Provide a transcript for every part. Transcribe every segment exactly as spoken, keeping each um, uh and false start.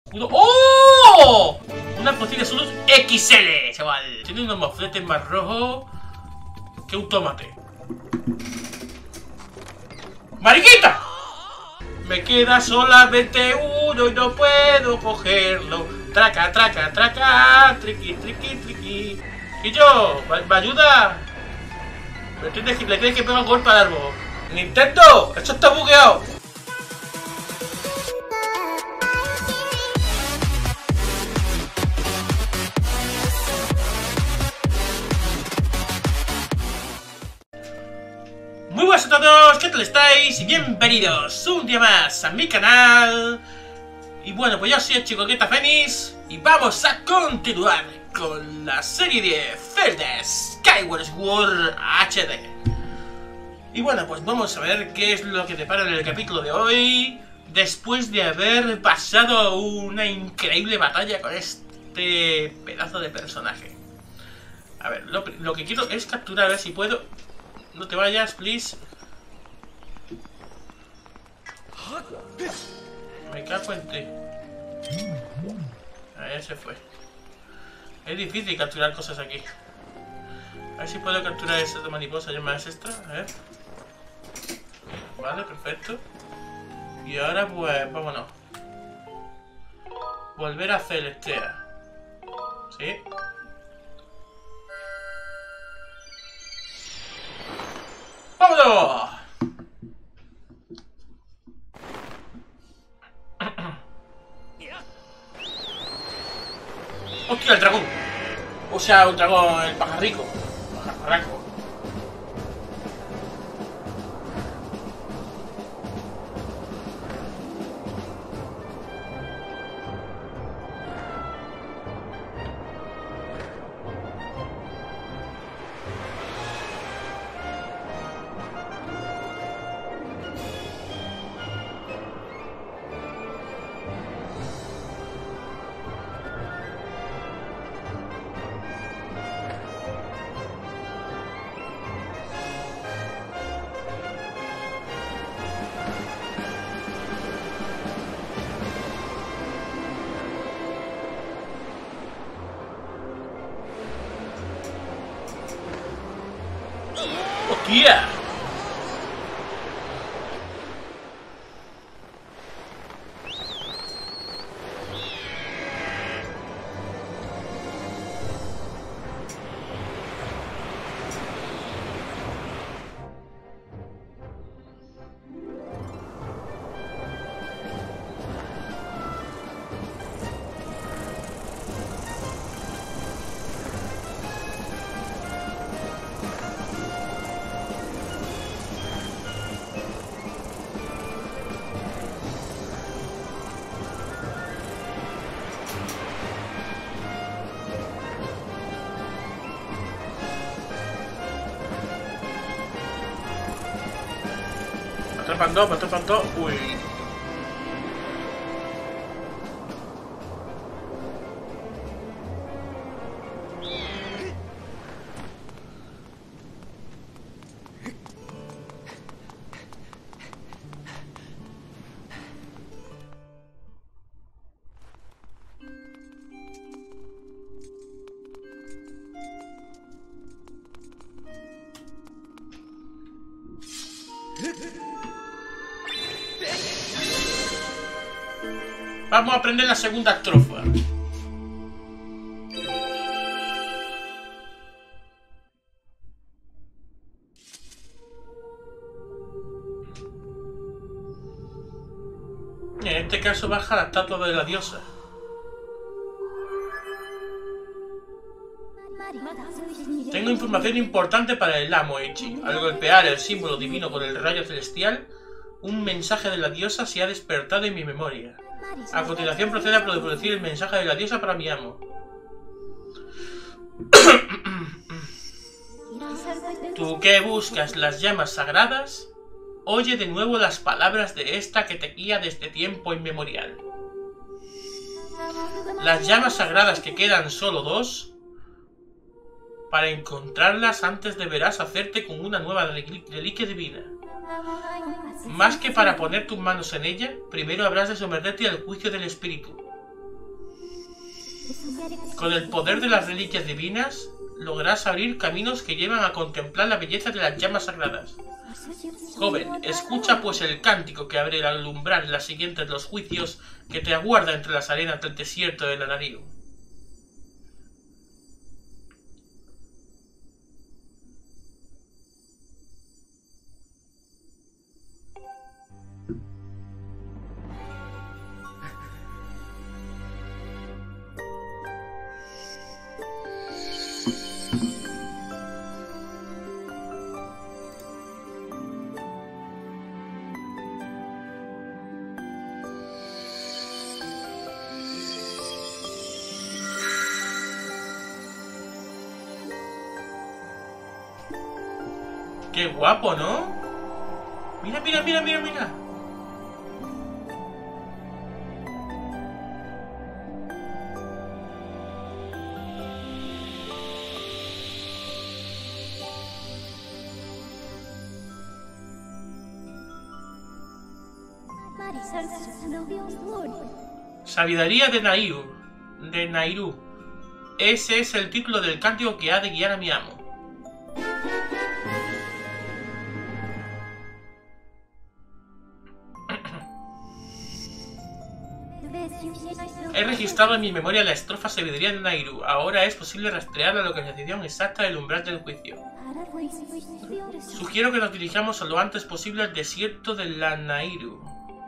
Escudo. ¡Oh! Una poción de salud equis ele, chaval. Tiene unos mofletes más rojos que un tomate. ¡Mariquita! Me queda solamente uno y no puedo cogerlo. Traca, traca, traca. Triqui, triqui, triqui. ¿Y yo? ¿Me ayuda? Le tienes que, le tienes que pegar un golpe al árbol. ¡Nintendo! ¡Esto está bugueado! Muy buenas a todos, ¿qué tal estáis? Y bienvenidos un día más a mi canal. Y bueno, pues yo soy el chico Guetta Fénix y vamos a continuar con la serie de Zelda Skyward Sword hache de. Y bueno, pues vamos a ver qué es lo que depara en el capítulo de hoy, después de haber pasado una increíble batalla con este pedazo de personaje. A ver, lo, lo que quiero es capturar, a ver si puedo. No te vayas, please. Me cago en ti. Ahí se fue. Es difícil capturar cosas aquí. A ver si puedo capturar esta mariposa. ¿Ya más esta? A ver. Vale, perfecto. Y ahora pues, vámonos. Volver a Celestea. ¿Sí? ¡Vámonos! ¡Hostia, el dragón! O sea, un dragón, el pajarrico. Pajarraco. ¡Hostia! Me atrapan dos, me atrapan dos. Uy. Vamos a aprender la segunda estrofa. En este caso baja la estatua de la diosa. Tengo información importante para el amo Echi. Al golpear el símbolo divino con el rayo celestial, un mensaje de la diosa se ha despertado en mi memoria. A continuación procede a producir el mensaje de la diosa para mi amo. Tú que buscas las llamas sagradas, oye de nuevo las palabras de esta que te guía desde tiempo inmemorial. Las llamas sagradas que quedan solo dos, para encontrarlas antes deberás hacerte con una nueva reliquia divina. Más que para poner tus manos en ella, primero habrás de someterte al juicio del espíritu. Con el poder de las reliquias divinas, lograrás abrir caminos que llevan a contemplar la belleza de las llamas sagradas. Joven, escucha pues el cántico que abre al umbral la siguiente de los juicios que te aguarda entre las arenas del desierto de Lanayru. Qué guapo, ¿no? Mira, mira, mira, mira, mira. Sabiduría de Nairu. De Nairu. Ese es el título del cántico que ha de guiar a mi amo. He registrado en mi memoria la estrofa Sabiduría de Nairu. Ahora es posible rastrear la localización exacta del umbral del juicio. Sugiero que nos dirijamos lo antes posible al desierto de Lanayru.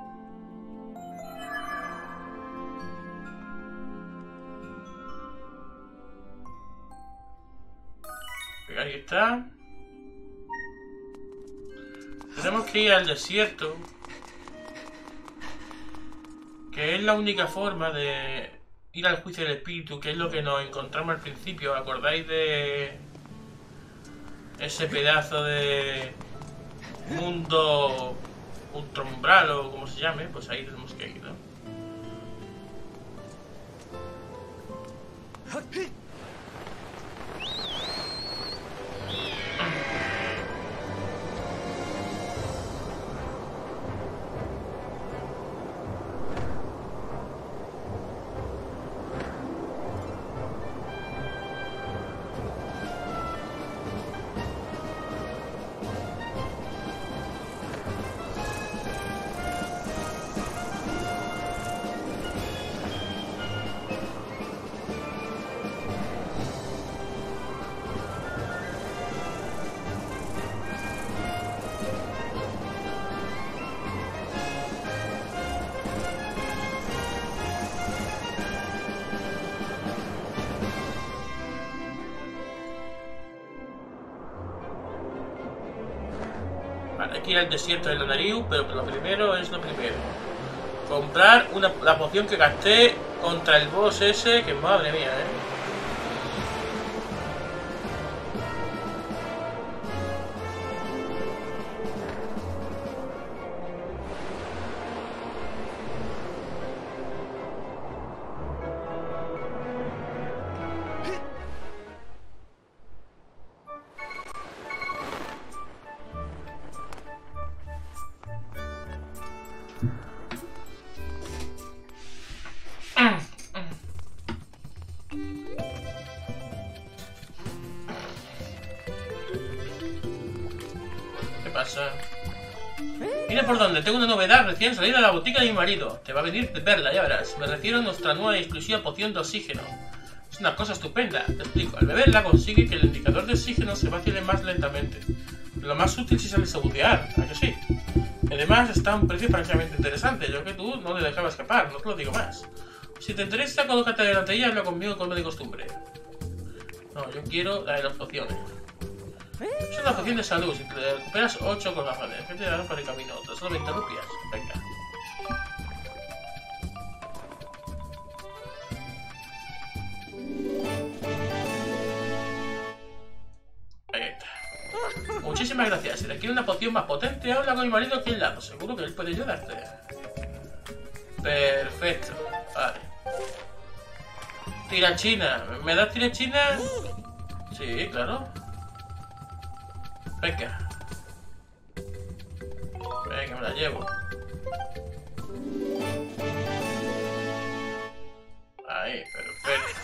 Ahí está. Tenemos que ir al desierto, que es la única forma de ir al juicio del espíritu, que es lo que nos encontramos al principio. ¿Acordáis de ese pedazo de mundo ultraumbral o como se llame? Pues ahí tenemos que ir, ¿no? Aquí al desierto de Lanayru, pero lo primero es lo primero. Comprar una, la poción que gasté contra el boss ese, que madre mía, eh. Mira por dónde, tengo una novedad recién salida de la botica de mi marido. Te va a venir de verla, ya verás. Me refiero a nuestra nueva y exclusiva poción de oxígeno. Es una cosa estupenda, te explico. Al beberla consigue que el indicador de oxígeno se vacíe más lentamente. Lo más útil si sabes sabotear, ¿a que sí? Además está a un precio francamente interesante. Yo que tú no le dejaba escapar, no te lo digo más. Si te interesa, colócate delante de ella y habla conmigo como de costumbre. No, yo quiero la de las pociones. Es una poción de salud, si te recuperas ocho corazones, que te darán por el camino, otros solo veinte rupias. Venga. Ahí está. Muchísimas gracias. Si requiere una poción más potente, habla con mi marido aquí al lado. Seguro que él puede ayudarte. Perfecto. Vale. Tirachina. ¿Me das tirachina? Sí, claro. Venga. Venga, me la llevo. Ahí, perfecto.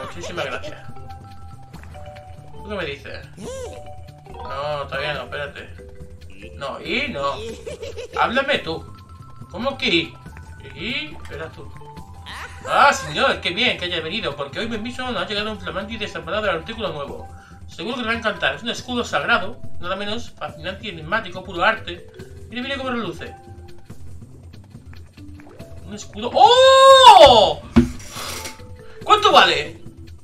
Muchísimas gracias. ¿Tú qué me dices? No, todavía no, espérate. No, y no. Háblame tú. ¿Cómo que y? Y, espera tú. Ah, señor, qué bien que haya venido, porque hoy mismo nos ha llegado un flamante y desamparado artículo nuevo. Seguro que le va a encantar. Es un escudo sagrado, nada menos fascinante y enigmático, puro arte. Mire, mire cómo reluce. Un escudo. ¡Oh! ¿Cuánto vale?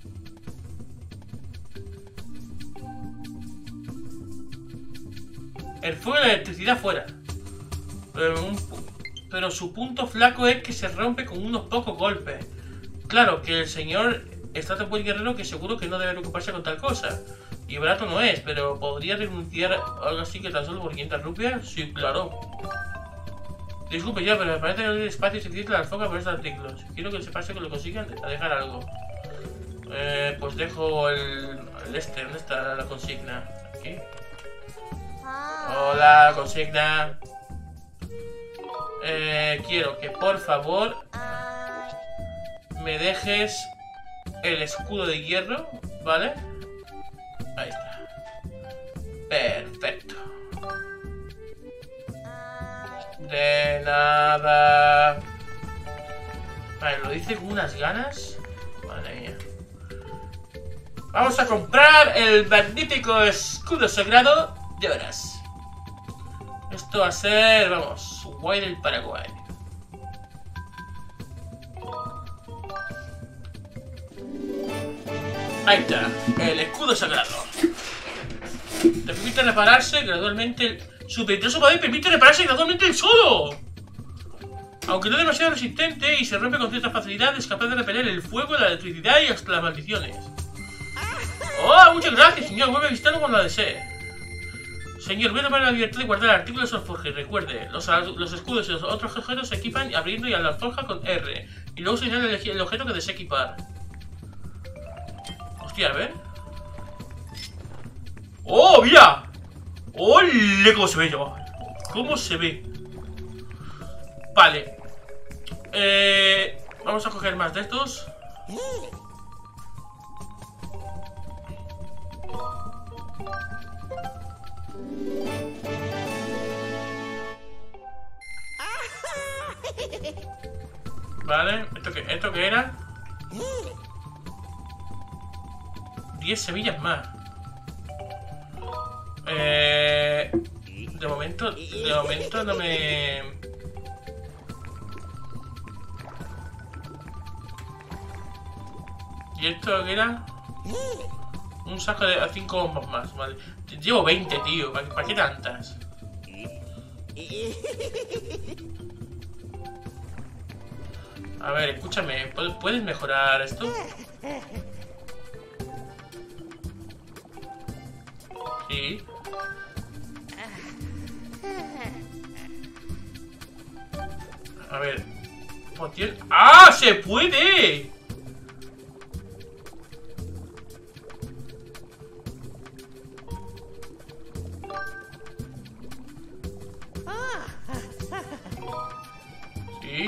El fuego y la electricidad fuera. Pero, un, pero su punto flaco es que se rompe con unos pocos golpes. Claro que el señor está tan buen guerrero que seguro que no debe preocuparse con tal cosa. Y barato no es, pero ¿podría renunciar a algo así que tan solo por quinientas rupias? Sí, claro. Disculpe ya, pero me parece que no hay espacio suficiente en la alfombra por estos artículos. Quiero que se pase que lo consigan a dejar algo. Eh, pues dejo el, el este. ¿Dónde está la consigna? Aquí. Hola, consigna. Eh, quiero que por favor me dejes el escudo de hierro, ¿vale? Ahí está. Perfecto. De nada. Vale, lo dice con unas ganas. Madre mía. Vamos a comprar el magnífico escudo sagrado de horas. Esto va a ser, vamos, guay del Paraguay. Ahí está, el escudo sagrado. Te permite repararse gradualmente. Su peligroso poder permite repararse gradualmente el solo. Aunque no es demasiado resistente y se rompe con cierta facilidad, es capaz de repeler el fuego, la electricidad y hasta las maldiciones. ¡Oh, muchas gracias, señor! Vuelve a visitarlo cuando la desee. Señor, voy a tomar la libertad de guardar el artículo de su alforja. Recuerde, los, los escudos y los otros objetos se equipan abriendo y a la alforja con R. Y luego señala el, el objeto que desea equipar. Hostia, a ver. ¡Oh, mira! ¡Ole! ¿Cómo se ve, chaval? ¿Cómo se ve? Vale. Eh, vamos a coger más de estos. Vale, ¿esto qué, ¿esto qué era? diez semillas más. Eh, de momento, de momento no me... ¿Y esto qué era? Un saco de cinco bombas más, vale. Llevo veinte, tío. ¿Para, ¿para qué tantas? A ver, escúchame. ¿Puedes mejorar esto? Sí. A ver. ¡Ah! ¡Se puede! Sí.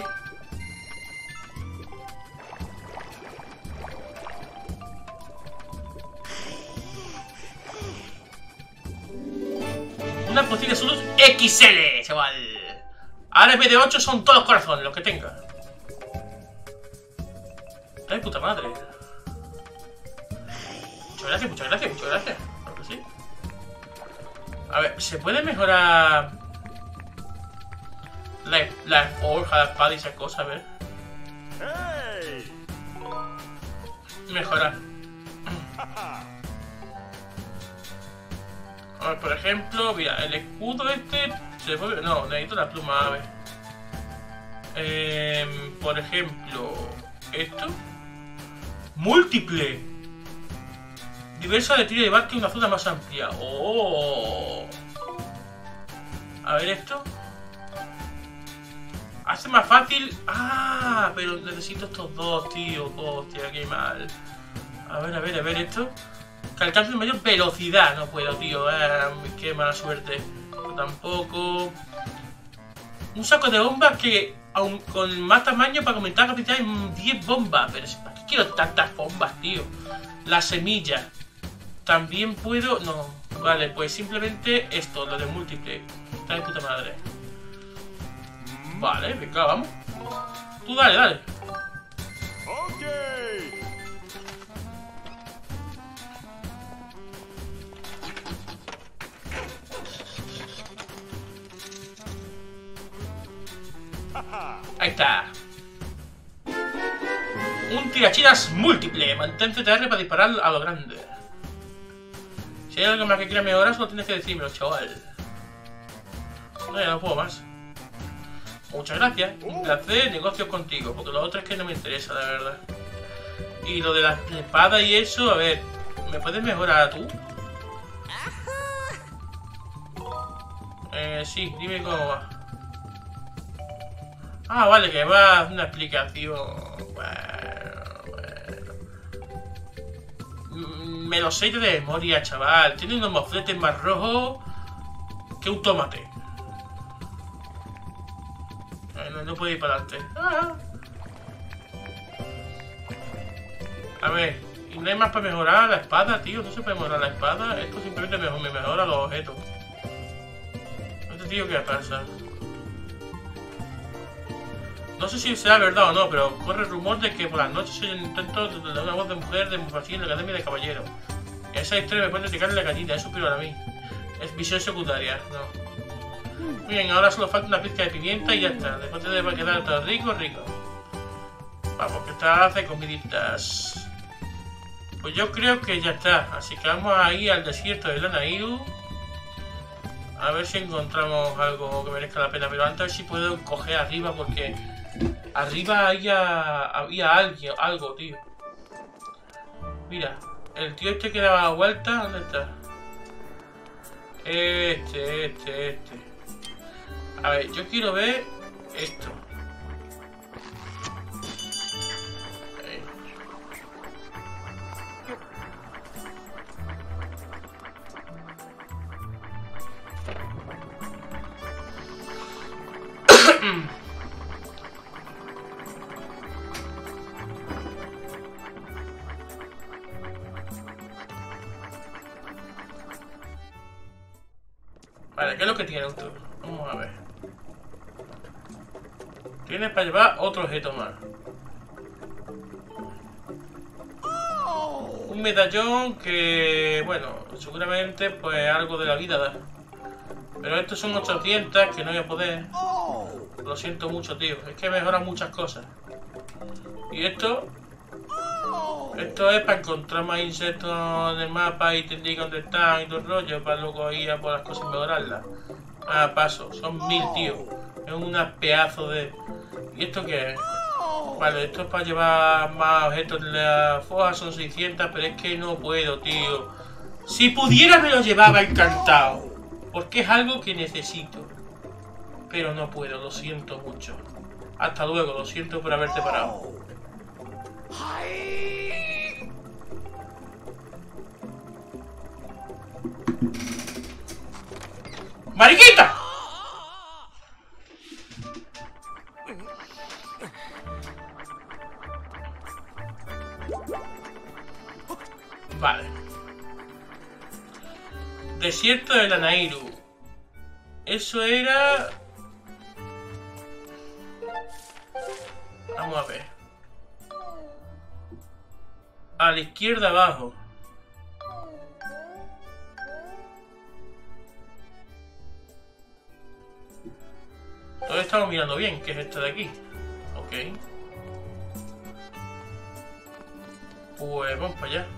Una poción de salud equis ele, chaval. Ahora en vez de ocho son todos corazones, los que tenga. Está de puta madre. Muchas gracias, muchas gracias, muchas gracias. Creo que sí. A ver, ¿se puede mejorar la, la forja, la espada y esas cosas? A ver. Mejorar. A ver, por ejemplo, mira, el escudo este se puede... No, necesito la pluma ave. Eh, por ejemplo, esto. Múltiple. Diversa de tiro de barque y una zona más amplia. Oh. A ver esto. Hace más fácil. Ah, pero necesito estos dos, tío. Hostia, qué mal. A ver, a ver, a ver esto. Que alcance mayor velocidad. No puedo, tío. Eh, qué mala suerte. Pero tampoco. Un saco de bombas que, aun con más tamaño, para aumentar la capacidad en diez bombas. Pero ¿para qué quiero tantas bombas, tío. La semilla. También puedo... No. Vale, pues simplemente esto, lo de múltiple. Está de puta madre. Vale, venga, vamos. Tú dale, dale. Ok. Ahí está. Un tirachinas múltiple. Mantén C T R para disparar a lo grande. Si hay algo más que quieras mejorar, solo tienes que decírmelo, chaval. No, ya no puedo más. Muchas gracias. Un placer negocios contigo, porque lo otro es que no me interesa, la verdad. Y lo de la espada y eso, a ver, ¿me puedes mejorar tú? Eh, sí, dime cómo va. Ah, vale, que va a hacer una explicación. Bueno, bueno. Me lo sé de memoria, chaval. Tiene unos mofletes más rojos que un tomate. No, no puede ir para adelante. Ah. A ver, ¿y no hay más para mejorar la espada, tío? No se puede mejorar la espada. Esto simplemente me, me mejora los objetos. Este tío, ¿qué pasa? No sé si será verdad o no, pero corre el rumor de que por las noches se oyen intentos de una voz de mujer de así en la Academia de Caballeros. Y esa historia me puede dedicarle la gallina, eso pero a mí. Es visión secundaria, no. Bien, ahora solo falta una pizca de pimienta y ya está. Después te debe quedar todo rico, rico. Vamos, que esta hace comiditas. Pues yo creo que ya está. Así que vamos ahí al desierto de Lanayru. A ver si encontramos algo que merezca la pena. Pero antes a ver si puedo coger arriba porque... Arriba había, había alguien, algo, tío. Mira, el tío este que daba vuelta, ¿dónde está? Este, este, este. A ver, yo quiero ver esto. Ahí. Vale, ¿qué es lo que tiene esto? Vamos a ver. Tienes para llevar otro objeto más. Un medallón que, bueno, seguramente pues algo de la vida da. Pero estos son ochocientos que no voy a poder. Lo siento mucho, tío. Es que mejoran muchas cosas. Y esto... Esto es para encontrar más insectos en el mapa y te indica dónde están y todo el rollo, para luego ir a por las cosas y mejorarlas. Ah, paso. Son mil, tío. Es una pedazo de... ¿Y esto qué es? Vale, esto es para llevar más objetos en la foja, son seiscientos, pero es que no puedo, tío. Si pudiera me lo llevaba encantado. Porque es algo que necesito. Pero no puedo, lo siento mucho. Hasta luego, lo siento por haberte parado. ¡Mariquita! Vale. Desierto de Lanayru. Eso era... Vamos a ver. A la izquierda abajo. Todo estamos mirando bien, que es esto de aquí. Ok. Pues vamos para allá.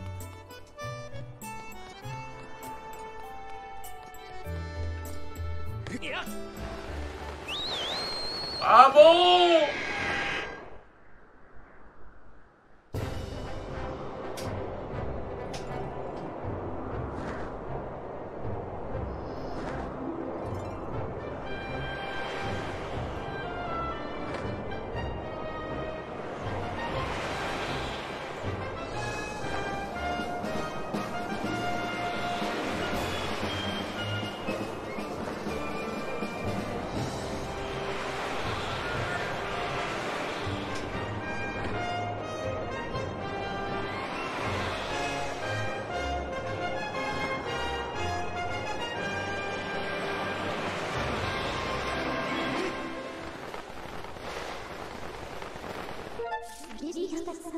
¡Vamos!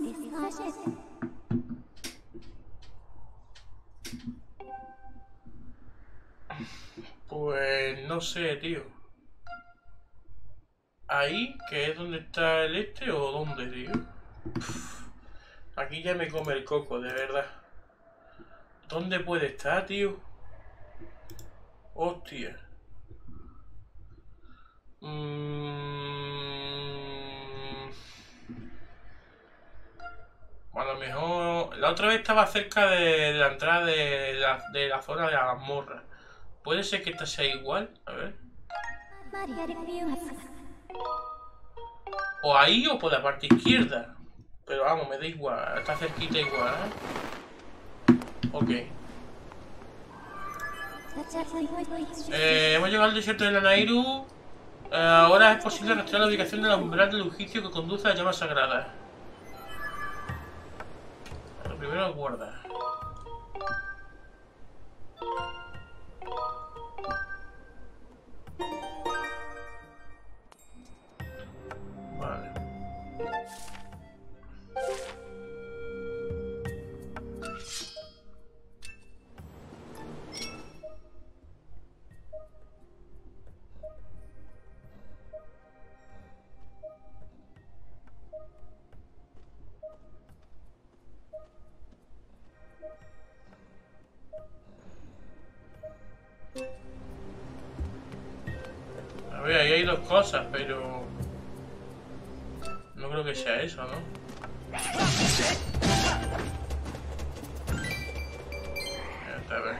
Pues no sé, tío. Ahí, que es donde está el este, o dónde, tío. Uf, aquí ya me come el coco, de verdad. ¿Dónde puede estar, tío? Hostia. Mm... A lo mejor... La otra vez estaba cerca de, de la entrada de la, de la zona de la mazmorra. ¿Puede ser que esta sea igual? A ver. O ahí o por la parte izquierda. Pero vamos, me da igual. Está cerquita igual, ¿eh? Ok. Eh, hemos llegado al desierto de Lanairu. Eh, ahora es posible rastrear la ubicación de la umbral del edificio que conduce a la llama sagrada. Lo primero guarda. Vale. A ver, ahí hay dos cosas, pero... No creo que sea eso, ¿no? A ver.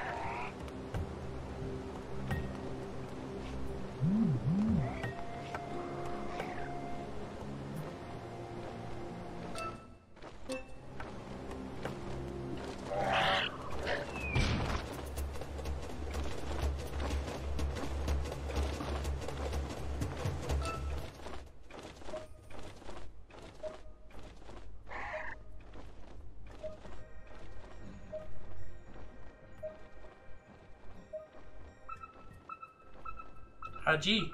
Allí.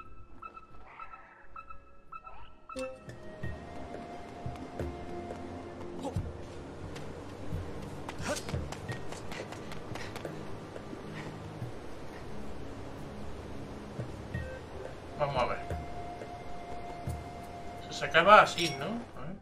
Vamos a ver. Se sacaba así, ¿no? A ver.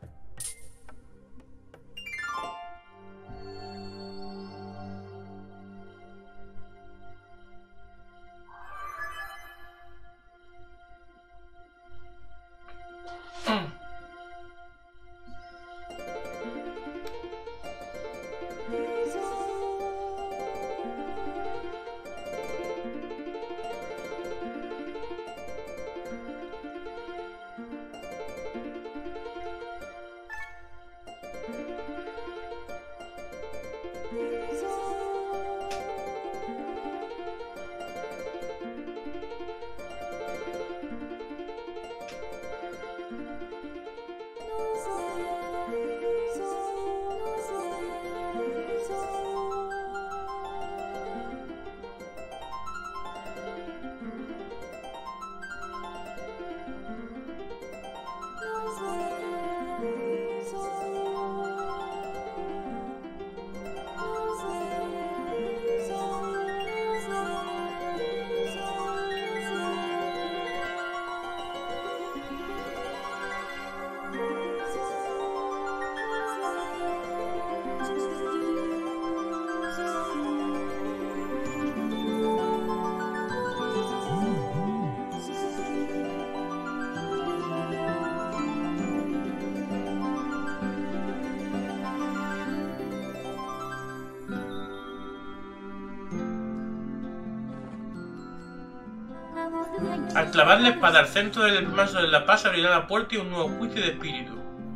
Al clavar la espada al centro del mazo de la paz abrirá la puerta y un nuevo juicio de espíritu.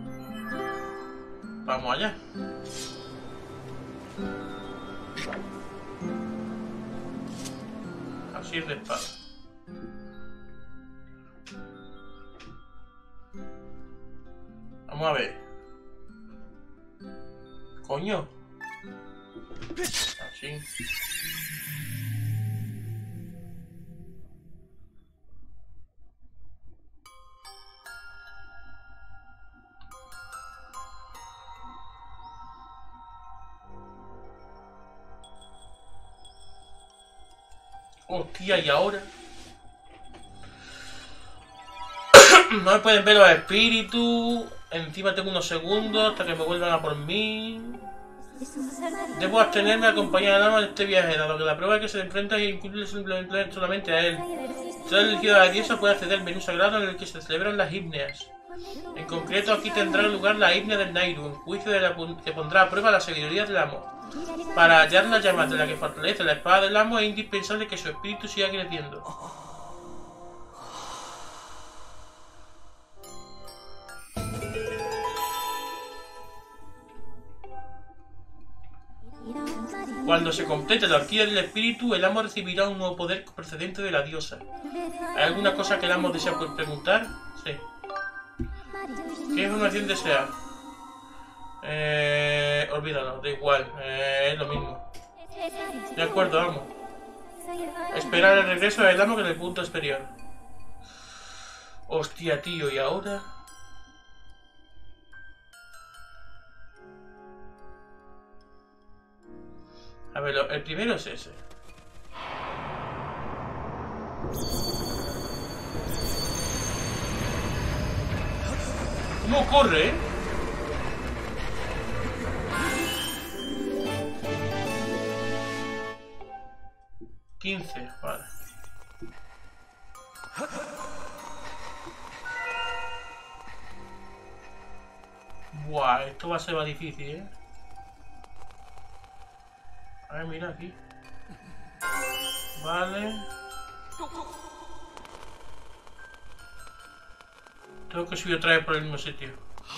Vamos allá. Así es de espada. Vamos a ver. Coño. Así. Hostia, ¿y ahora? No me pueden ver los espíritus. Encima tengo unos segundos hasta que me vuelvan a por mí. Debo abstenerme a acompañar a Lama de este viaje, dado que la prueba que se enfrenta incluye simplemente solamente a él. Solo el elegido de la diosa puede acceder al menú sagrado en el que se celebran las himneas. En concreto, aquí tendrá lugar la himnia del Nairu, un juicio de la que pondrá a prueba la sabiduría del amo. Para hallar la llama de la que fortalece la espada del amo es indispensable que su espíritu siga creciendo. Cuando se complete la horquilla del espíritu, el amo recibirá un nuevo poder procedente de la diosa. ¿Hay alguna cosa que el amo desea preguntar? Sí. ¿Qué información desea? Eh... Olvídalo, da igual, eh, es lo mismo. De acuerdo, amo. Esperar el regreso del amo en el punto exterior. Hostia, tío, ¿y ahora? A ver, el primero es ese. ¿Cómo corre, eh? quince, vale. Buah, esto va a ser más difícil, eh. A ver, mira aquí. Vale. Tengo que subir otra vez por el mismo sitio.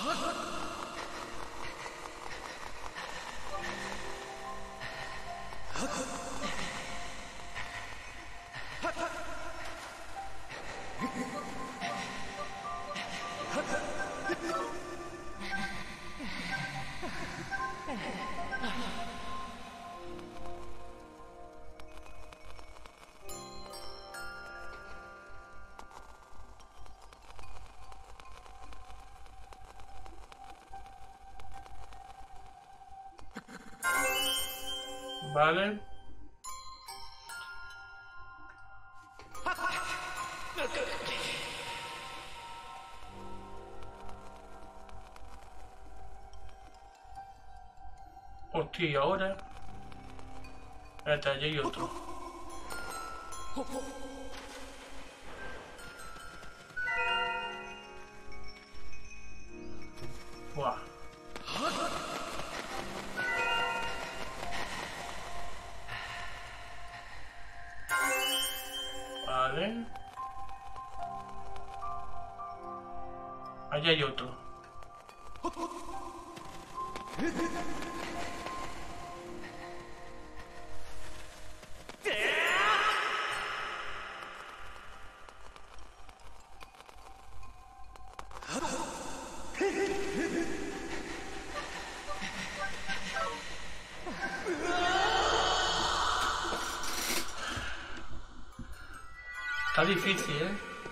Vale. Hostia, y ahora. Espérate, allí hay otro. Buah. Vale. Allá hay otro. Está difícil, ¿eh?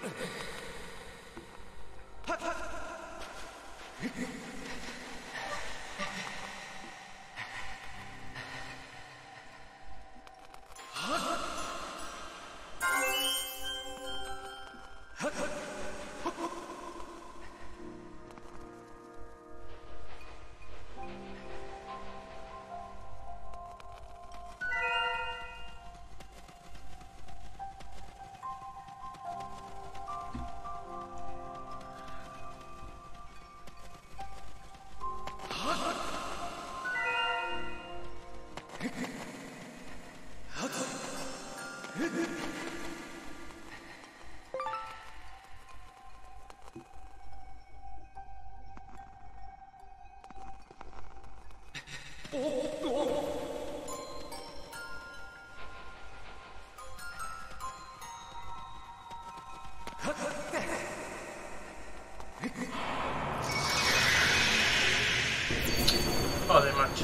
Joder, macho.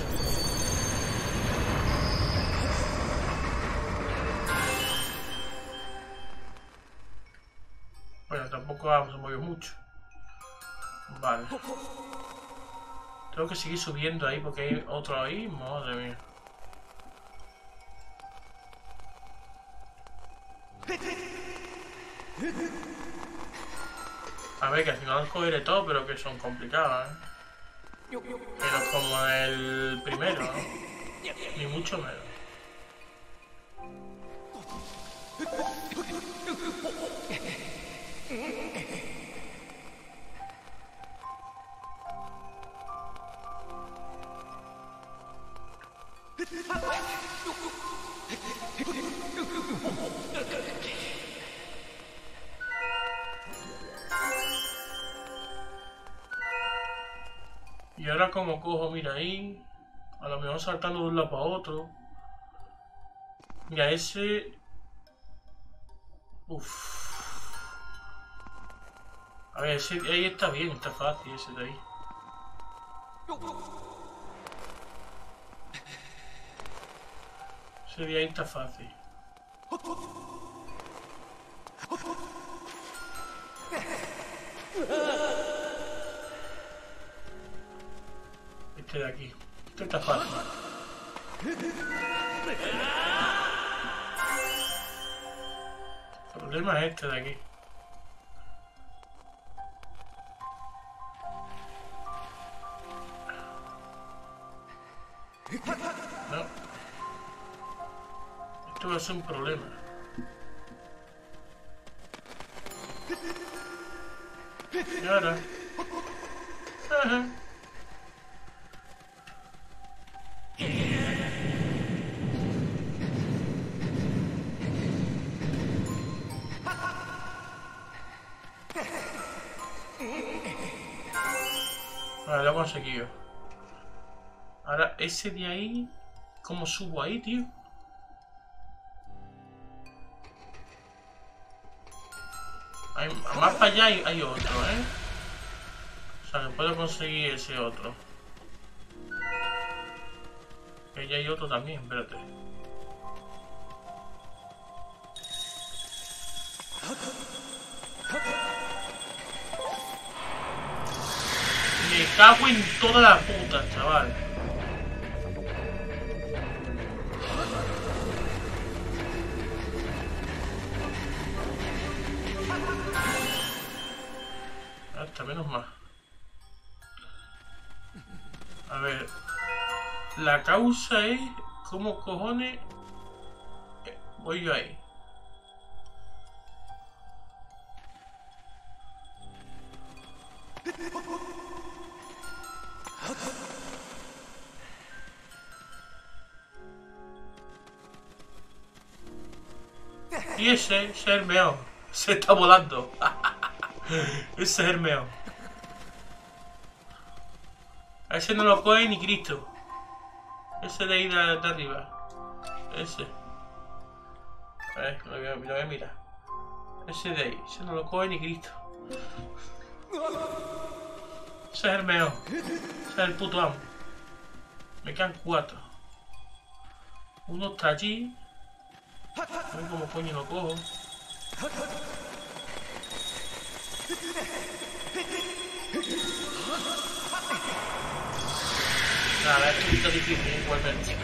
Bueno, tampoco se movió mucho. Vale. Tengo que seguir subiendo ahí porque hay otro ahí. Madre mía. A ver, que al final los cogeré todo, pero que son complicados, ¿eh? Pero como el primero, ¿no? Ni mucho menos. Y ahora como cojo, mira ahí, a lo mejor saltando de un lado para otro. Mira ese... Uff. A ver, ese ahí está bien, está fácil ese de ahí. Ese de ahí está fácil. Este de aquí. Este está fácil. El problema es este de aquí. No. Esto va a ser un problema. Y ahora. Ajá. Vale, lo he conseguido. Ahora, ese de ahí... ¿Cómo subo ahí, tío? Hay, más para allá hay, hay otro, ¿eh? O sea, que puedo conseguir ese otro. Que allá hay otro también, espérate. Me cago en toda la puta, chaval. Hasta menos más. A ver. La causa es... ¿Cómo cojones voy yo ahí? Y ese, ese es el meón. Se está volando. Ese es el meón. A ese no lo coge ni Cristo. Ese de ahí de, de arriba. Ese. A ver, lo voy a, lo voy a mirar. Ese de ahí. Ese no lo coge ni Cristo. Ese es el meón. Ese es el puto amo. Me quedan cuatro. Uno está allí. A ver cómo coño lo cojo. Nada, es un poquito difícil igualmente.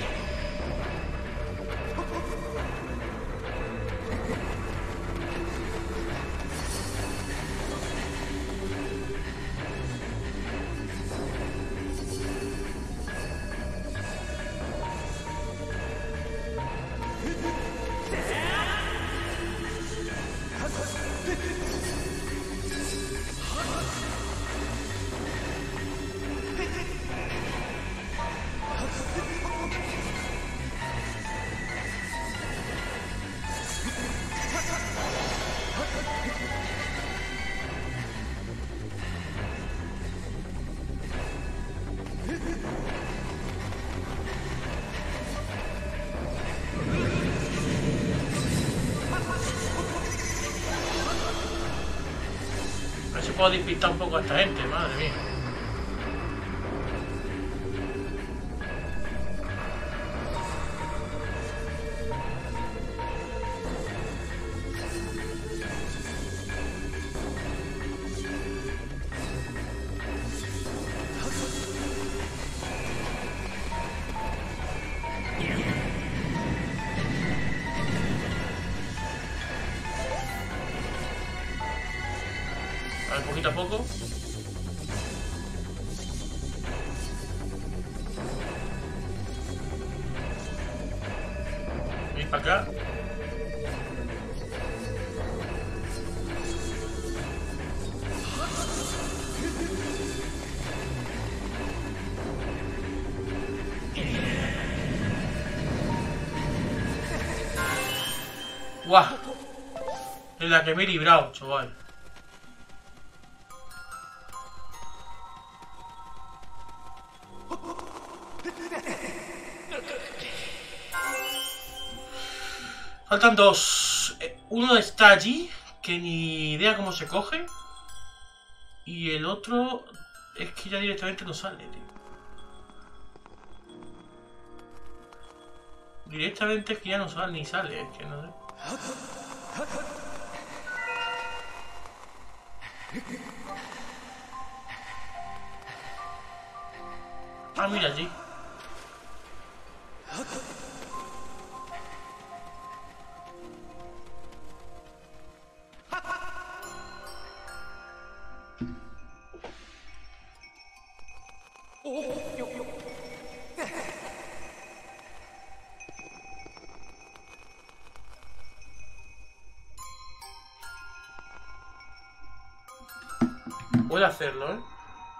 Puedo despistar un poco a esta gente, madre mía. ir para acá. ¡Guau! De la que me he librado, chaval. Faltan dos. Uno está allí, que ni idea cómo se coge. Y el otro es que ya directamente no sale, tío. Directamente es que ya no sale, ni sale, es que no sé. Ah, mira allí. Puedo hacerlo, ¿eh?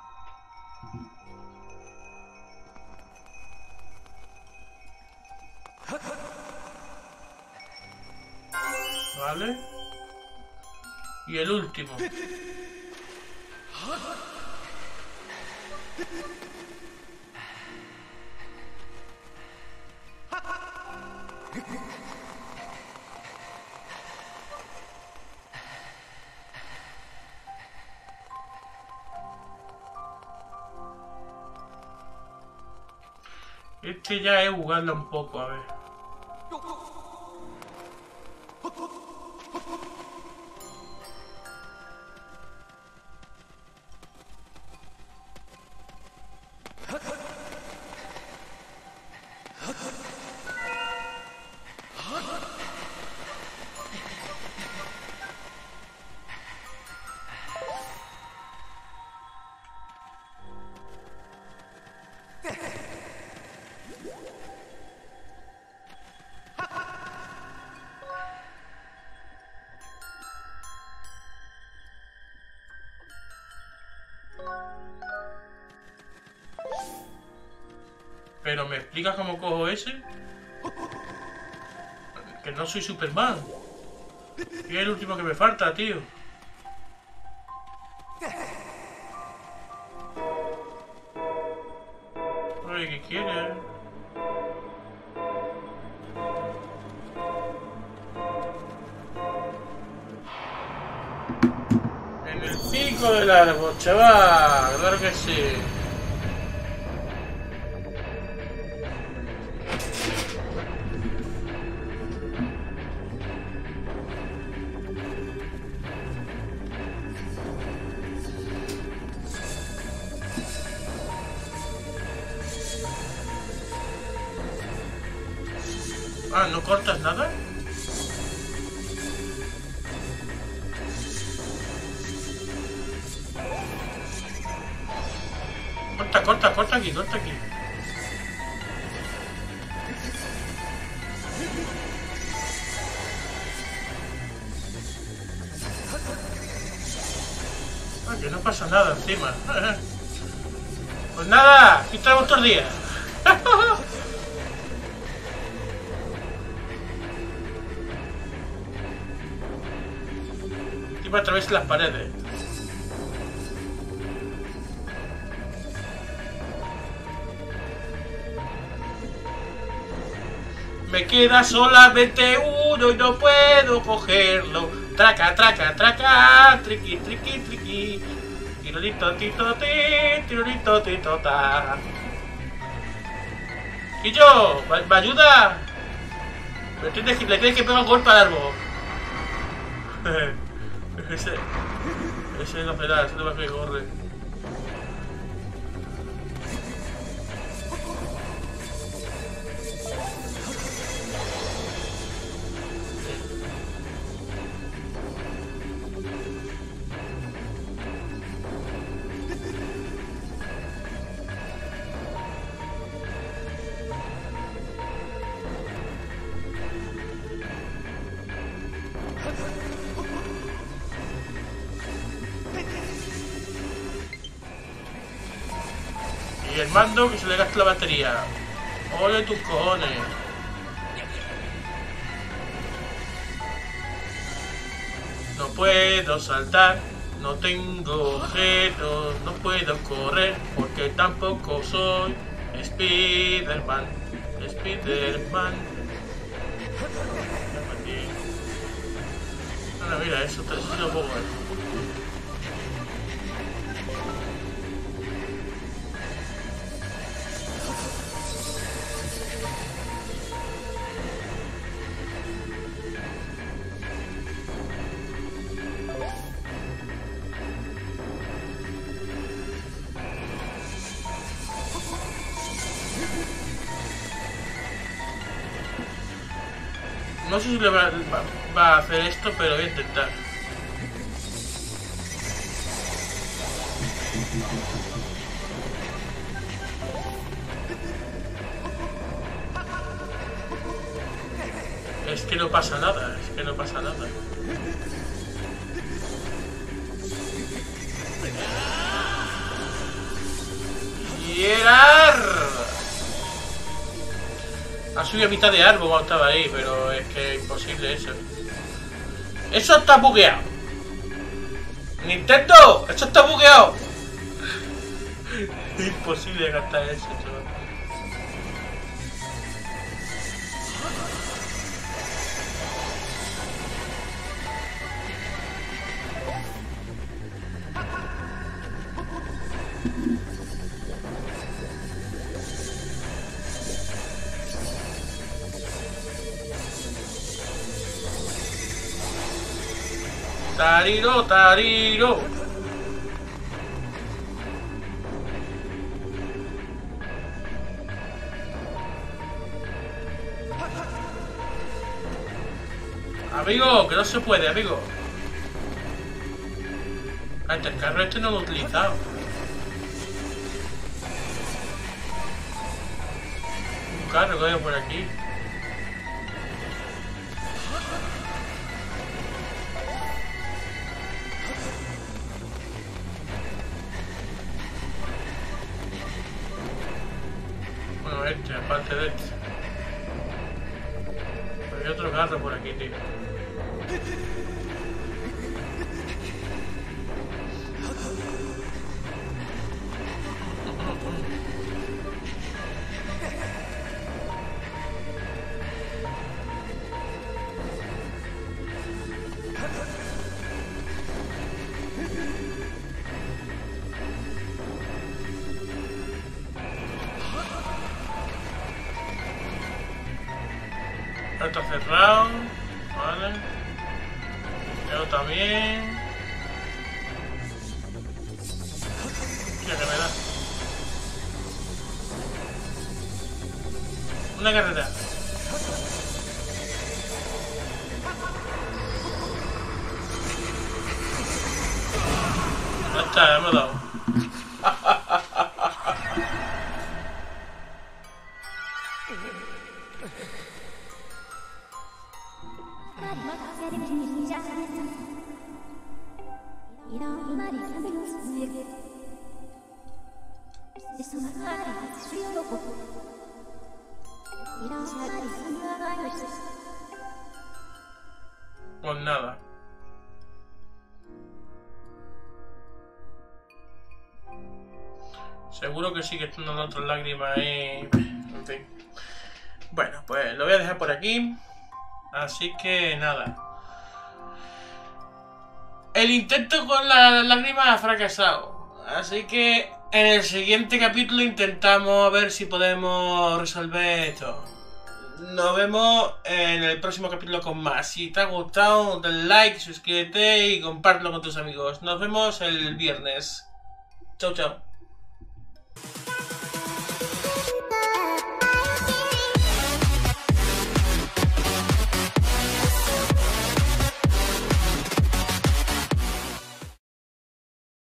Vale. Y el último. Este ya es jugarlo un poco, a ver. Pero ¿me explicas cómo cojo ese? Que no soy Superman. Y es el último que me falta, tío. Ay, ¿qué quieres? En el pico del árbol, chaval. Claro que sí. Ah, ¿no cortas nada? Corta, corta, corta aquí, corta aquí. Ah, que no pasa nada encima. Pues nada, aquí estamos todos los días. A través de las paredes. Me queda solamente uno y no puedo cogerlo. Traca, traca, traca, triqui, triqui, triqui. Tirolito, tito, ti, tirolito, tito, ta. ¿Y yo? ¿Me, me ayuda? Le tienes que, le tienes que pegar un golpe al árbol. Ese, ese no será, ese no va a que corre. el mando que se le gasta la batería. Ole tus cojones. No puedo saltar, no tengo objetos, no puedo correr porque tampoco soy Spiderman. Spiderman. No, mira, eso te lo pongo. No sé si le va, va, va a hacer esto, pero voy a intentar. Es que no pasa nada, es que no pasa nada. ¡Hierar! Ha subido a mitad de árbol cuando estaba ahí, pero es que es imposible eso. ¡Eso está bugueado! ¡Nintendo! ¡Eso está bugueado! Es imposible gastar eso, chaval. Tariro, tariro. Amigo, que no se puede, amigo. Ah, este carro este no lo he utilizado. Un carro que hay por aquí. Bueno, este, aparte de este. Pero hay otro carro por aquí, tío. Esto cerrado, vale. Yo también. Hostia, que me da. Una carrera. Ya está, ya me he dado. Pues nada. Seguro que sigue estando la otra lágrima ahí. En fin. Bueno, pues lo voy a dejar por aquí. Así que nada. El intento con la lágrima ha fracasado. Así que en el siguiente capítulo intentamos a ver si podemos resolver esto. Nos vemos en el próximo capítulo con más. Si te ha gustado, dale like, suscríbete y compártelo con tus amigos. Nos vemos el viernes. Chau, chau.